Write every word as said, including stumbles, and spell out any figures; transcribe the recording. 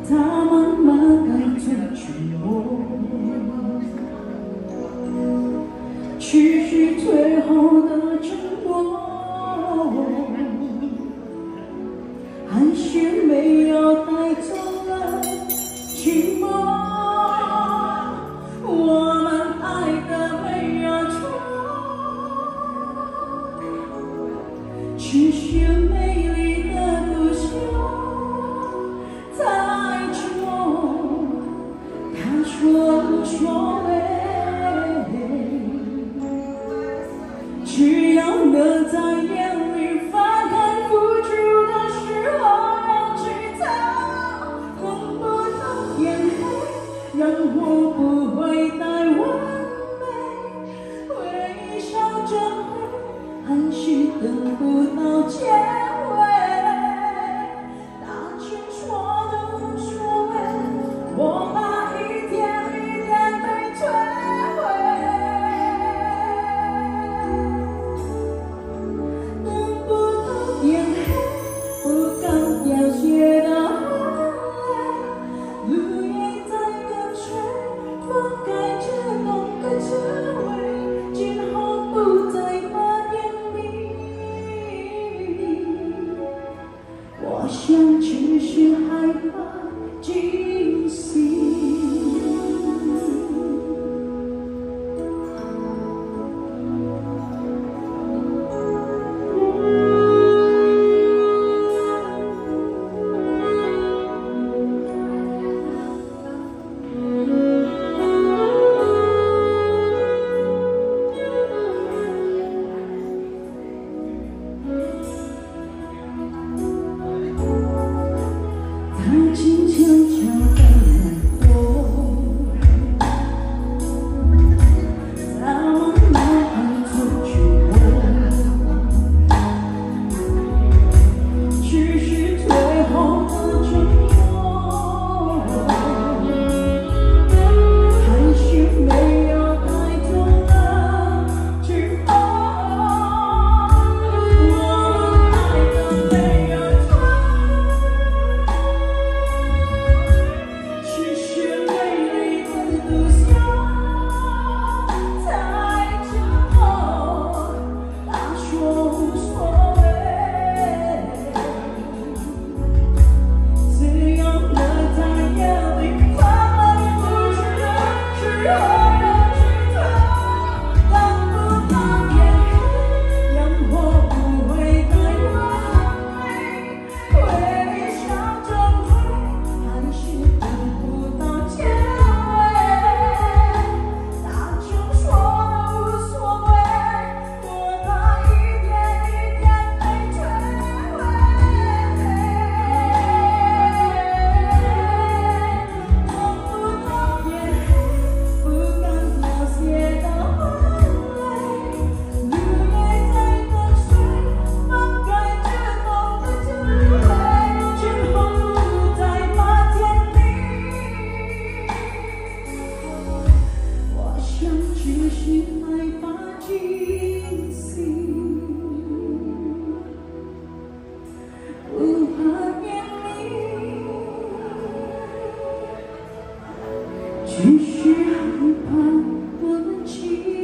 它慢慢改成沉默，持续最后的承诺，含蓄没有带走了寂寞，我们爱的没有错，只是美丽的不朽。 说无所谓，只要能在眼里翻看付出的时候，让剧透碰不到眼黑，让我不会太完美，微笑着会，还是等不到结尾。大声说的无所谓，我把。 我想只是害怕惊喜。轻悄悄地来过，它慢慢爱走去我，只是最后的承诺，还是没有带走了寂寞。我们爱的没有错。 只是害怕惊喜，不怕别离，只是害怕忘记。